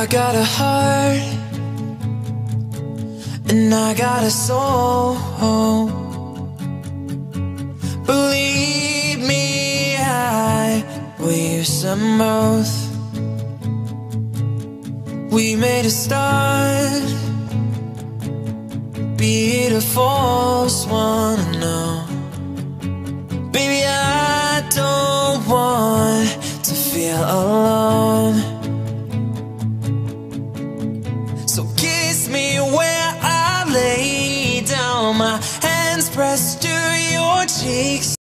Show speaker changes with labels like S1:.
S1: I got a heart and I got a soul. Believe me, I will use them both. We made a start, beautiful's wanna know. Baby, I don't want to feel alone. So kiss me where I lay down, my hands pressed to your cheeks.